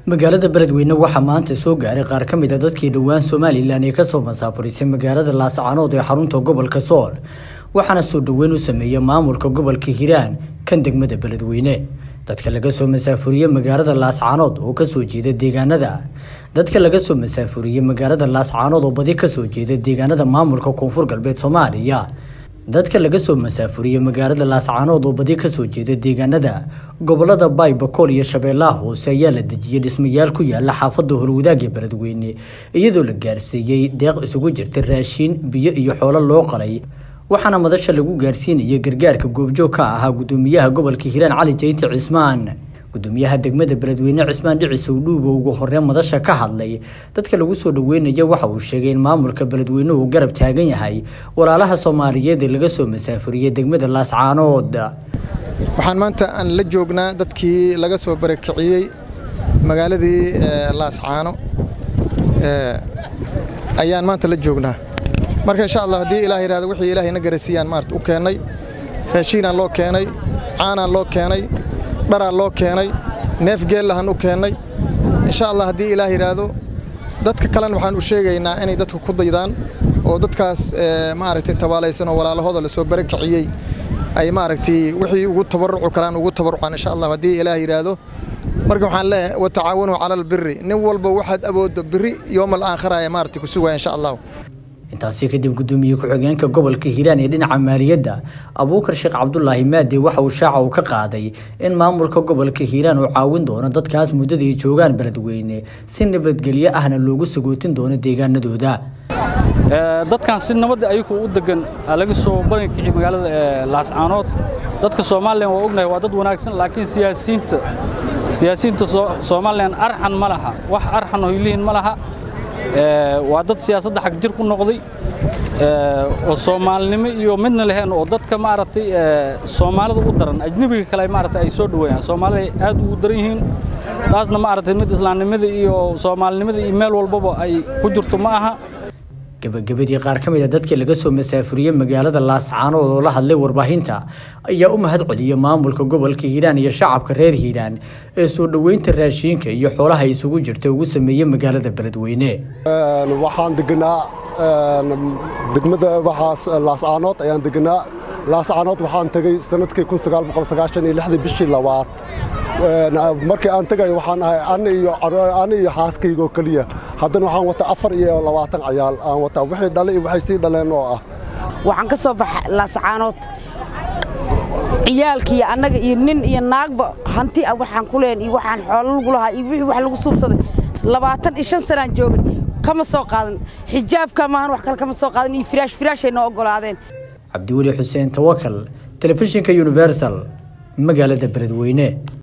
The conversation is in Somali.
magaalada Beledweyne waxa maanta soo gaaray qaar ka mid ah dadkii dhawaan Soomaaliland ee ka soo masaafurisay magaalada Laascaanood ee xarunta gobolka Sool waxaana soo dhaweyn u sameeyay maamulka gobolka Hiiraan kan degmada Beledweyne dadka laga soo masaafuriyay magaalada Laascaanood oo ka soo jeeda deegaanada dadka laga soo masaafuriyay magaalada Laascaanood oo badi ka soo jeeda deegaanada maamulka Koonfur Galbeed Soomaaliya dadka laga soo masaafuriyay magaalada Laascaanood oo badi ka soo jeeda deegaanada gobolada Baybakol iyo Shabeellaha Hoose ayaa la dejiyay dhismayaal ku yaala xaafadda Howlwadaagga Beledweyne iyadoo la gaarsiiyay deeq isugu jirta raashin biyo iyo xoolo loo qalay waxaana madasha lagu gaarsiinayay gargaarka goobjoog ka ahaa gudoomiyaha gobolka Hiiraan Cali Jayte Cismaan gudoomiyaha degmada Beledweyne Cismaan Dhicisow Dhuubo ugu horreyn madasha ka hadlay dadka lagu soo dhaweynaya waxa uu sheegay in maamulka Beledweyne uu garab taagan yahay walaalaha Soomaaliyeed ee laga soo masaafuriyay degmada Laascaanood waxaan maanta aan la joognaa dadkii laga soo barakiciyay magaaladii Laascaano ayaan maanta la joognaa marka insha Allah hadii Ilaahay yiraahdo wixii Ilaahayna garasiiyaan maarta u keenay raashin loo keenay caana loo keenay dhara loo keenay neef geel lahan u keenay insha Allah hadii Ilaahay yiraahdo dadka kale waxaan u sheegaynaa inay dadku ku daydaan oo dadkaas maaragtay tabaalaysan oo walaalahooda la soo barakiciyay ay maaragtay wixii ugu tabaruc karaan ugu tabarucan insha Allah hadii Ilaahay yiraahdo marka waxaan leeyahay wa tacaawunu cala albirri nin walba waxaad awoodo birri yawmal aakhira ay maaragtay ku sugaa insha Allah intaasi kadib gudoomiye ku-xigeenka gobolka Hiiraan ee dhinaca maaliyadda Abuukar Sheekh Cabdullaahi Maade waxa uu shaaca u ka qaaday in maamulka gobolka Hiiraan uu caawin doono dadkaas muddadii joogaan Beledweyne si nabadgelyo ahna loogu sagootin doono deegaanadooda dadkan si nabad ay ku u degan laga soo barakiciyay magaalada Laascaanood dadka Soomaaliland waa ognahay waa dad wanaagsan laakiin siyaasiyiinta Soomaaliland arxan ma laha wax arxan oo leeyihiin ma laha waa dad siyaasadda xaq jir ku noqday oo Soomaalinimo iyo midna lahayn oo dadka maaragtay Soomaalida u daran ajnabiga kale maaragtay ay soo dhaweeyaan Soomaalida aad u daran yihiin taasna maaragtay mid islaamnimada iyo Soomaalinimada iyo meel walba ay ku jirto ma aha gabagabadii qaar ka mid ah dadkii laga soo masaafuriyay magaalada Laascaanood oo la hadlay warbaahinta ayaa u mahad celiyay maamulka gobolka Hiiraan iyo shacabka reer Hiiraan ee soo dhaweynta raashinka iyo xoolaha isugu jirta ugu sameeyay magaalada Beledweyne waxaan degnaa degmada Laascaanood ayaan degnaa Laascaanood waxaan tagay sanadkii 1996 bishii labaad markii aan tagay waxaan ahay aan iyo xaaskayga kaliya haddana waxaan wataa 24 ciyaal aan wataa wixii dhalay waxay sii dhaleen oo ah waxaan ka soo baxay Laascaanood ciyaalkii annaga iyo nin iyo naagba hanti waxaan ku leen iyo waxaan xoolo lagu lahaa iyo wixii wax lagu suubsaday 25 sano joogay kama soo qaadan xijaabka maahan wax kale kama soo qaadan iyo firaash ay noo ogolaadeen Cabdiwali Xuseen Tawakal telefishinka Universal magaalada Beledweyne